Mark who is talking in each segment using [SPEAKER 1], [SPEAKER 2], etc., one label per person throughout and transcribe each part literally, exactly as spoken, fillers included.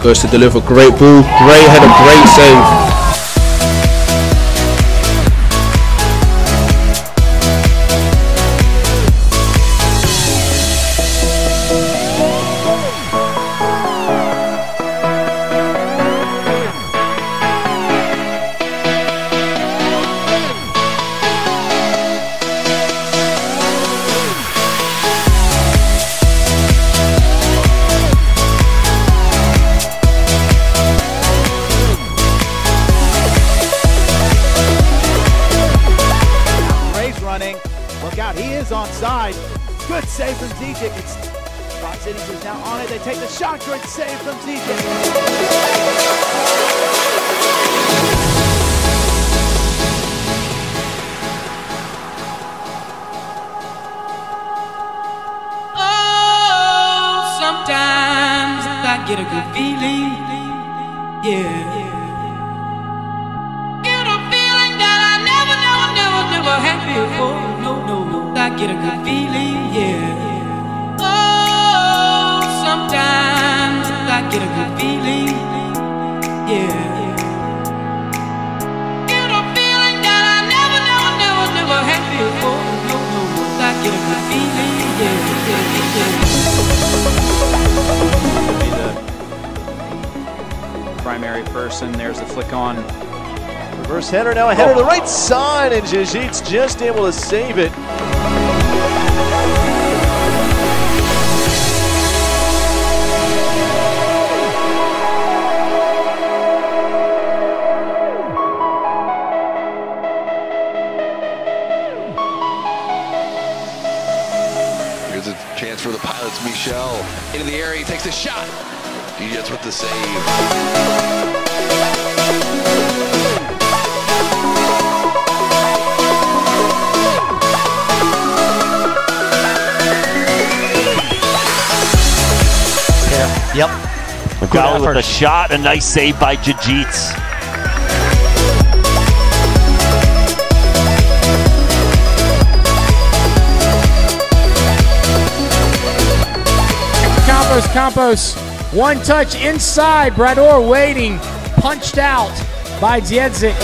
[SPEAKER 1] goes to deliver. Great ball, great header, great save.
[SPEAKER 2] Look out, he is onside. Good save from Zizic. Rock City is now on it. They take the shot. Great save from Zizic.
[SPEAKER 3] Oh, sometimes I get a good feeling. Yeah. Before, no, no, no, I get a good feeling, yeah. Oh, sometimes I get a good feeling, yeah. Get a feeling that I never, never, never, never had before. No, no, no, I get a good feeling, yeah, yeah, yeah.
[SPEAKER 4] Be the primary person. There's the flick on.
[SPEAKER 5] Reverse header now, a header oh. to the right side, and Jajic's just able to save it.
[SPEAKER 6] Here's a chance for the Pilots. Michel into the area, he takes the shot. He gets with the save.
[SPEAKER 7] Yep. McGowan with a shot, a nice save by Jajic's.
[SPEAKER 8] Campos, Campos, one touch inside. Brador waiting, punched out by Dziedzic.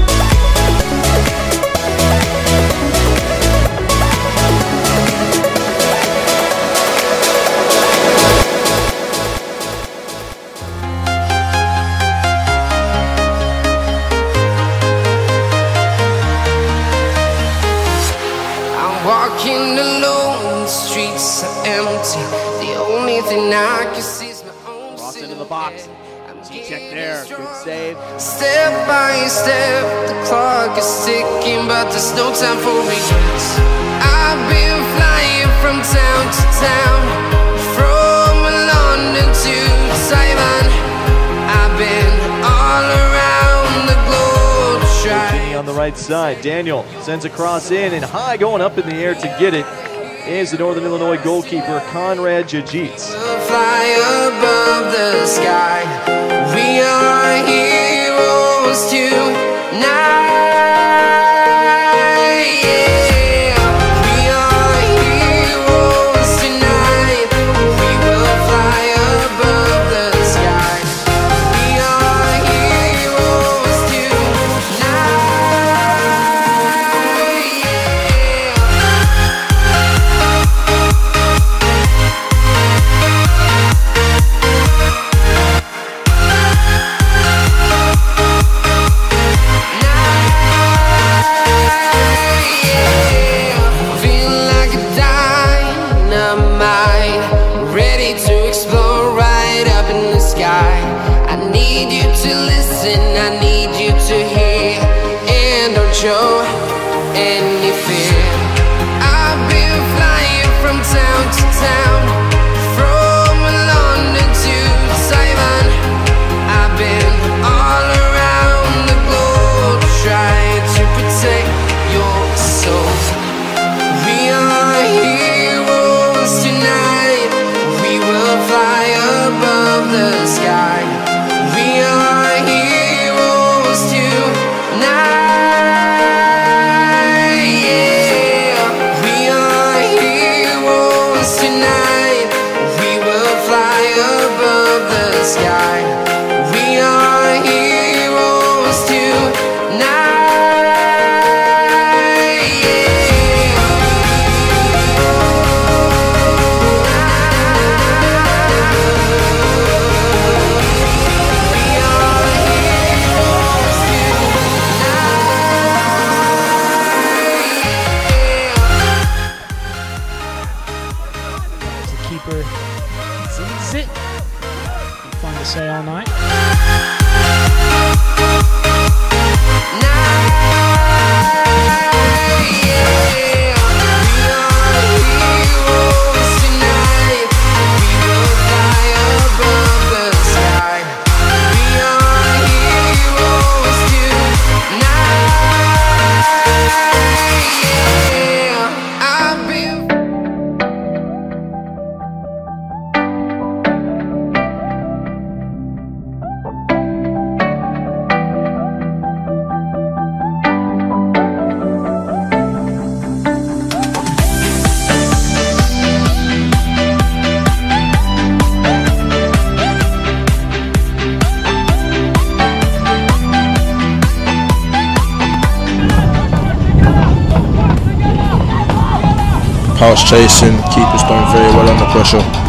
[SPEAKER 9] Walking alone, the streets are empty. The only thing I can see is my own.
[SPEAKER 2] Cross into the box. Check there. Good save.
[SPEAKER 9] Step by step, the clock is ticking, but there's no time for regrets. I've been flying from town to town, from London to Taiwan. I've been all around the globe trying.
[SPEAKER 5] On the right side, Daniel sends a cross in, and high going up in the air to get it is the Northern Illinois goalkeeper, Conrad Jajic's.
[SPEAKER 9] Fly above the sky, we are heroes tonight.
[SPEAKER 3] Now
[SPEAKER 8] say all night.
[SPEAKER 1] Pass chasing, keepers doing very well under pressure.